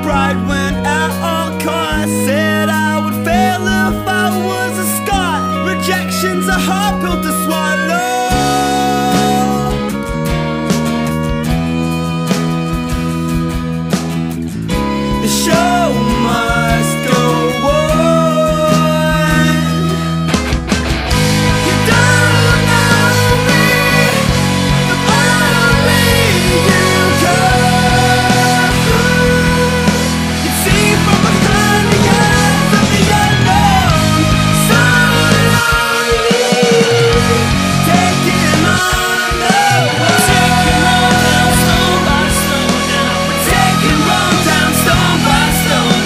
pride went at all costs. Said I would fail if I was a Scot. Rejection's a hard pill to swallow. The show must go on. You don't know me, but only you can. You see from behind the eyes of the unknown, so lonely, taking on the world. Taking on down, stone by stone now. We're taking wrong down, stone by stone.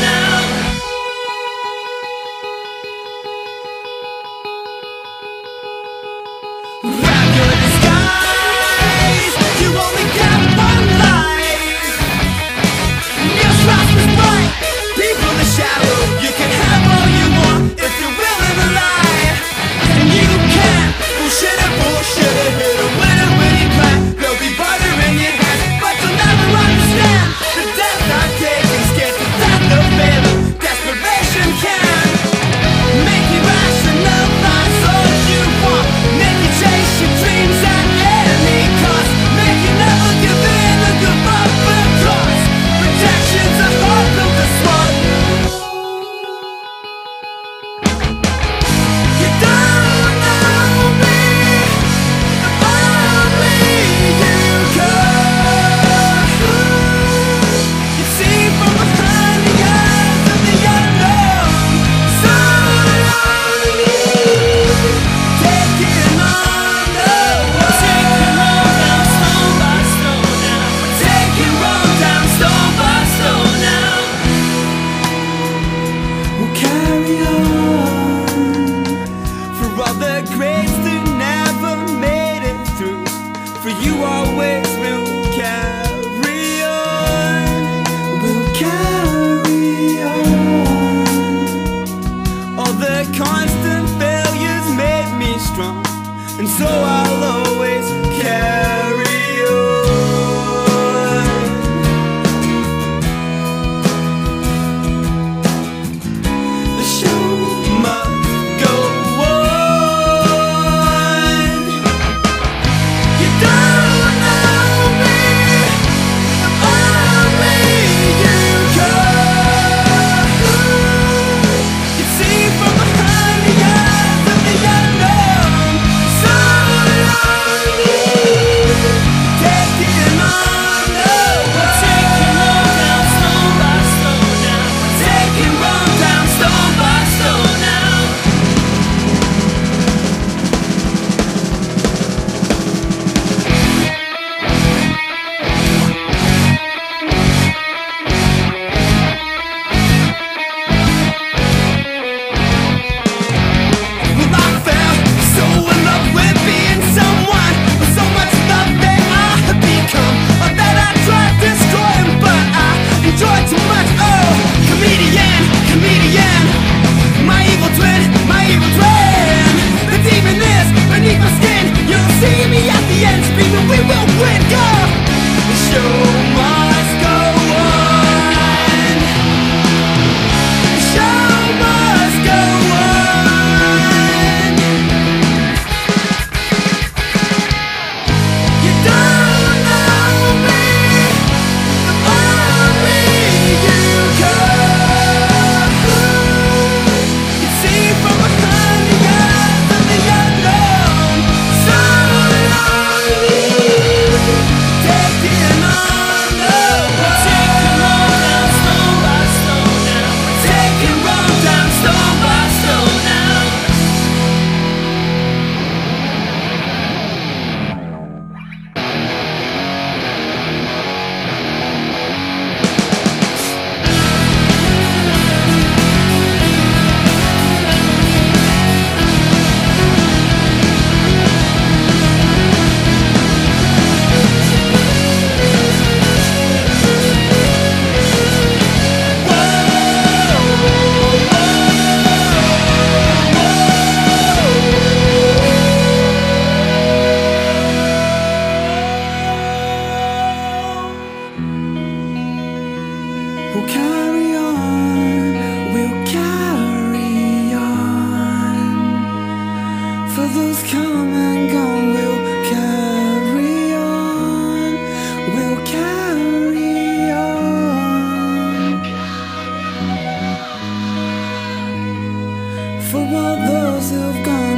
We'll carry on, we'll carry on. For those come and gone, we'll carry on, we'll carry on. For all those who've gone,